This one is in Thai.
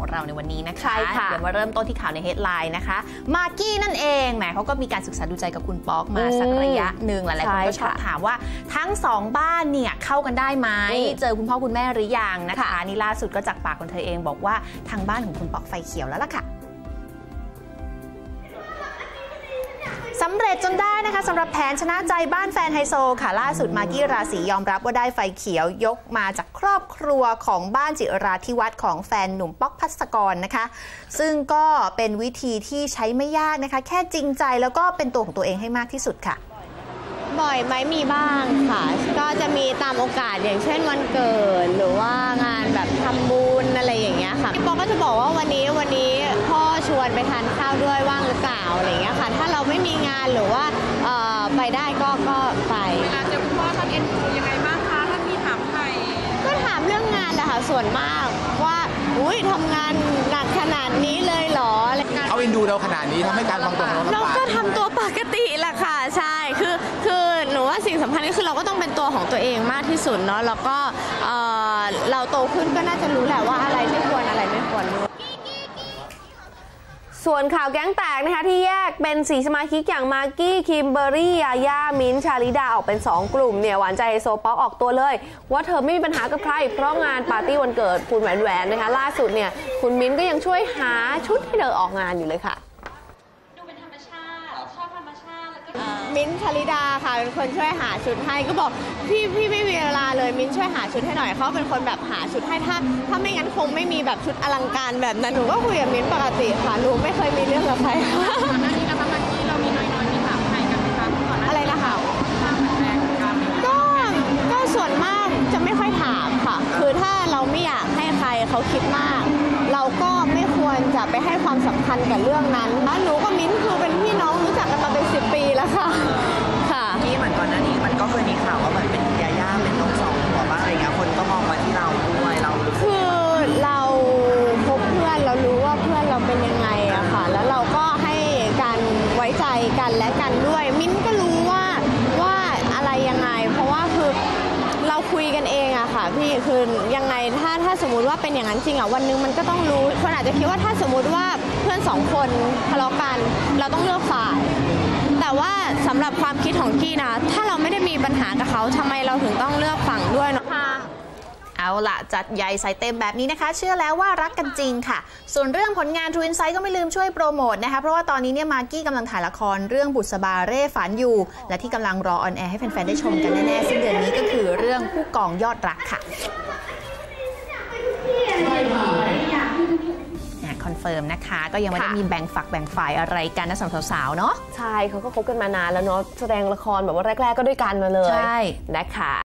เราในวันนี้นะคะใช่ค่ะเดี๋ยวมาเริ่มต้นที่ข่าวในเฮดไลน์นะคะมากกี้นั่นเองแหมเขาก็มีการศึกษาดูใจกับคุณป๊อกมาสักระยะหนึ่งหลายๆคนก็ชอบถามว่าทั้งสองบ้านเนี่ยเข้ากันได้ไหมเจอคุณพ่อคุณแม่หรือยังนะคะนี่ล่าสุดก็จากปากของเธอเองบอกว่าทางบ้านของคุณป๊อกไฟเขียวแล้วล่ะค่ะสำเร็จจนได้นะคะสำหรับแผนชนะใจบ้านแฟนไฮโซค่ะล่าสุดมากกี้ราศียอมรับว่าได้ไฟเขียวยกมาจากครอบครัวของบ้านจิราธิวัฒน์ของแฟนหนุ่มป๊อกภัสกรนะคะซึ่งก็เป็นวิธีที่ใช้ไม่ยากนะคะแค่จริงใจแล้วก็เป็นตัวของตัวเองให้มากที่สุดค่ะบ่อยไหมมีบ้างค่ะก็จะมีตามโอกาสอย่างเช่นวันเกิดหรือว่างานแบบทำบุญอะไรอย่างเงี้ยค่ะพี่ป๊อกก็จะบอกว่าวันนี้พ่อชวนไปทานข้าวด้วยว่างหรือเปล่าอะไรอย่างเงี้ยค่ะถ้าเราไม่มีงานหรือว่าไปได้ก็ไปเวลาเจอคุณพ่อท่านเอ็นดูยังไงบ้างคะท่านมีถามไทยก็ถามเรื่องงานแหละค่ะส่วนมากว่าอุ้ยทำงานหนักขนาดนี้เลยเหรอเขาเอ็นดูเราขนาดนี้ทำให้การวางตัวของเราก็ทำตัวปกติแหละค่ะใช่คือหนูว่าสิ่งสำคัญก็คือเราก็ต้องเป็นตัวของตัวเองมากที่สุดเนาะแล้วก็เราโตขึ้นก็น่าจะรู้แหละว่าอะไรไม่ควรอะไรไม่ควรส่วนข่าวแก๊งแตกนะคะที่แยกเป็น4สมาชิกอย่างมากกี้คิมเบอร์รี่ยาย่ามิ้นท์ชาลิดาออกเป็น2กลุ่มเนี่ยหวานใจไฮโซป๊อกออกตัวเลยว่าเธอไม่มีปัญหากับใครเพราะงานปาร์ตี้วันเกิดคุณแหวนนะคะล่าสุดเนี่ยคุณมิ้นท์ก็ยังช่วยหาชุดให้เธอออกงานอยู่เลยค่ะดูเป็นธรรมชาติชอบธรรมชาติแล้วก็มิ้นท์ชลิดาค่ะเป็นคนช่วยหาชุดให้ก็บอกพี่ไม่มีเวลาเลยมิ้นท์ช่วยหาชุดให้หน่อยเขาเป็นคนแบบหาชุดให้ถ้าไม่งั้นคงไม่มีแบบชุดอลังการแบบนั้นหนูก็คุยกับมิ้นท์ปกติค่ะหนูไม่เคยมีเรื่องกับใครก่อนหน้านี้นะคะเมื่อกี้เรามีน้อยๆมีถามไทยกันไหมคะก่อนหน้าอะไรนะคะก็ส่วนมากจะไม่ค่อยถามค่ะคือถ้าเราไม่อยากให้ใครเขาคิดมากเราก็ไม่ควรจะไปให้ความสำคัญกับเรื่องนั้นหนูกับมิ้นท์คือเป็นพี่น้องรู้จักกันมาเป็น10 ปีแล้วค่ะที่เหมือนก่อนหน้านี้มันก็เคยมีข่าวว่าเหมือนเป็นยาย่าเป็นน้องสองหัวบ้างอะไรเงี้ยคนก็มองมาที่เราด้วยเราคือเราพบเพื่อนเรารู้ว่าเพื่อนเราเป็นยังไงอะค่ะแล้วเราก็ให้การไว้ใจกันและกันด้วยมิ้นก็รู้ว่าอะไรยังไงเพราะว่าคือเราคุยกันเองอะค่ะพี่คือยังไงถ้าสมมุติว่าเป็นอย่างนั้นจริงอะวันนึงมันก็ต้องรู้คนอาจจะคิดว่าถ้าสมมุติว่าเพื่อน2 คนทะเลาะกันเราต้องเลือกฝ่ายแต่ว่าสำหรับความคิดของกี้นะถ้าเราไม่ได้มีปัญหากับเขาทำไมเราถึงต้องเลือกฝั่งด้วยเนาะเอาล่ะจัดใหญ่ใส่เต็มแบบนี้นะคะเชื่อแล้วว่ารักกันจริงค่ะส่วนเรื่องผลงาน True Insight ก็ไม่ลืมช่วยโปรโมทนะคะเพราะว่าตอนนี้เนี่ยมากกี้กำลังถ่ายละครเรื่องบุษบาเร่ฝันอยู่และที่กำลังรอออนแอร์ให้แฟนๆได้ชมกันแน่ๆซึ่งเดือนนี้ก็คือเรื่องผู้กองยอดรักค่ะคอนเฟิร์มนะคะก็ยังไม่ได้มีแบ่งฝักแบ่งฝ่ายอะไรกันนะสำหรับสาวๆเนาะใช่เขาก็คบกันมานานแล้วเนาะแสดงละครแบบว่าแรกๆก็ด้วยกันมาเลยใช่นะคะ